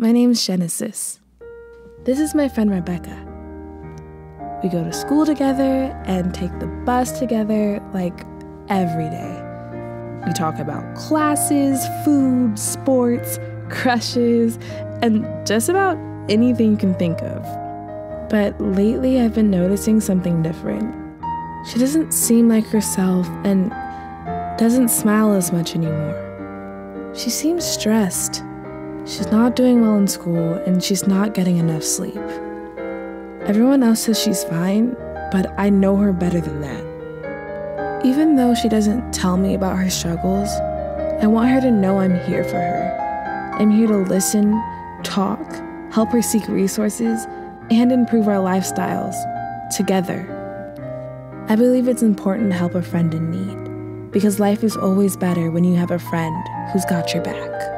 my name's Genesis. This is my friend Rebecca. We go to school together and take the bus together like every day. We talk about classes, food, sports, crushes, and just about anything you can think of. But lately I've been noticing something different. She doesn't seem like herself and doesn't smile as much anymore. She seems stressed. She's not doing well in school and she's not getting enough sleep. Everyone else says she's fine, but I know her better than that. Even though she doesn't tell me about her struggles, I want her to know I'm here for her. I'm here to listen, talk, help her seek resources, and improve our lifestyles together. I believe it's important to help a friend in need, because life is always better when you have a friend who's got your back.